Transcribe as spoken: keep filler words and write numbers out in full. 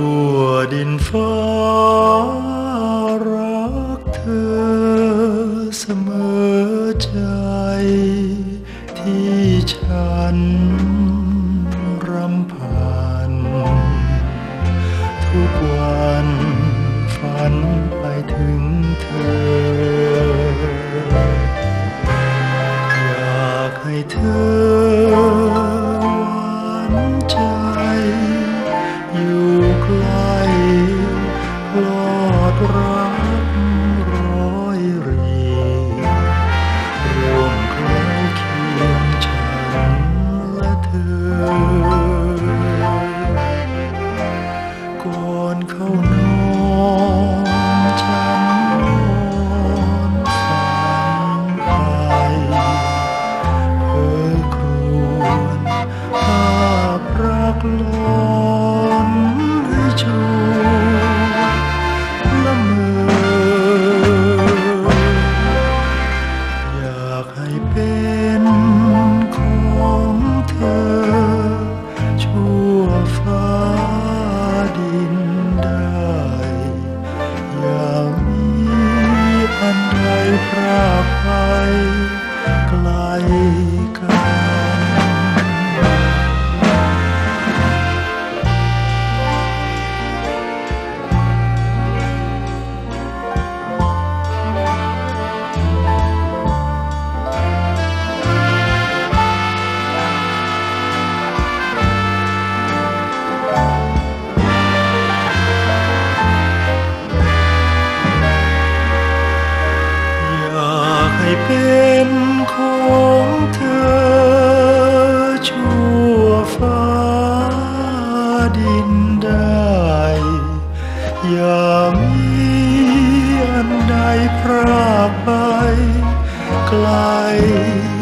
ชั่วดินฟ้ารักเธอเสมอใจที่ฉันรำพันทุกวันฝันไปถึงเธออยากให้เธอหวานใจอยู่ใกล้ลอดรักร้อยรีร่วมใกล้เคียงฉันและเธอก่อนเข้านอนฉันนอนฝันไปเพ้อครวญภาพรักล้นให้ชวนละเมออยากให้เป็นของเธอชั่วฟ้าดินได้อย่ามีอันใดพรากไปไกลกันให้เป็นของเธอชั่วฟ้าดินได้อย่ามีอันใดพรากไปไกล